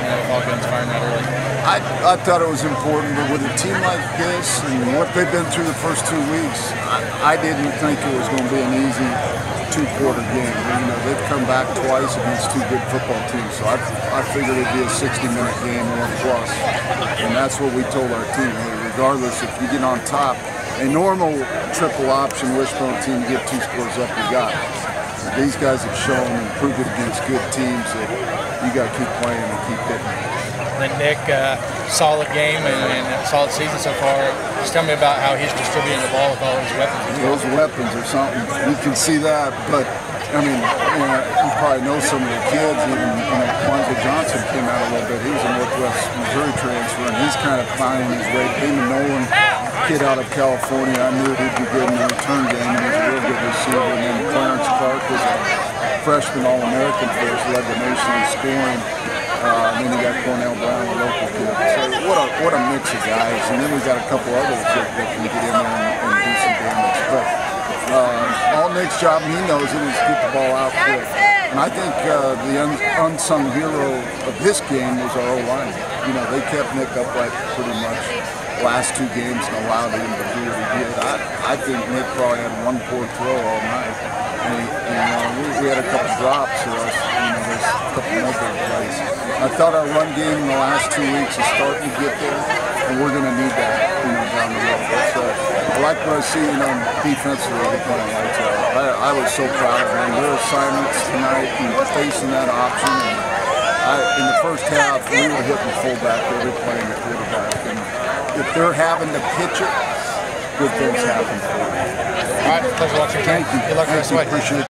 all guns firing that early? I thought it was important, but with a team like this and what they've been through the first 2 weeks, I didn't think it was going to be an easy two-quarter game. You know, they've come back twice against two good football teams, so I figured it'd be a 60-minute game or plus, and that's what we told our team. Regardless, if you get on top, a normal triple option wishbone team, you get 2 scores up, you got it. These guys have shown and proved it against good teams that you got to keep playing and keep hitting. Then Nick, solid game and a solid season so far. Just tell me about how he's distributing the ball with all his weapons. Those weapons are something. You can see that, but I mean, you probably know some of the kids. Even Quanza Johnson came out a little bit. He was a Northwest Missouri transfer, and he's kind of finding his way. Damon Nolan, kid out of California, I knew he'd be good in the return game, and he's a real good receiver. And then Clarence Clark was a freshman All-American for us, led the nation in scoring. And then you got Cornell Brown, a local kid. So what a mix of guys. And then we got a couple other kids that can get in there and do some damage. But all Nick's job, and he knows it, is get the ball out quick. And I think the unsung hero of this game was our O-line. You know, they kept Nick upright pretty much last 2 games and allowed him to do what he did. I think Nick probably had one poor throw all night. And we had a couple drops for us. You know, there's a couple other plays. I thought our run game in the last 2 weeks is starting to get there, and we're going to need that, down the road. But I like what I see, defensively, they're playing lights out. I was so proud of them. Their assignments tonight and facing that option. And in the first half, we were hitting fullback, they were playing the quarterback. And if they're having to pitch it, good things happen for them. All right, pleasure watching. Thank you. Good luck the rest of the way. Appreciate it.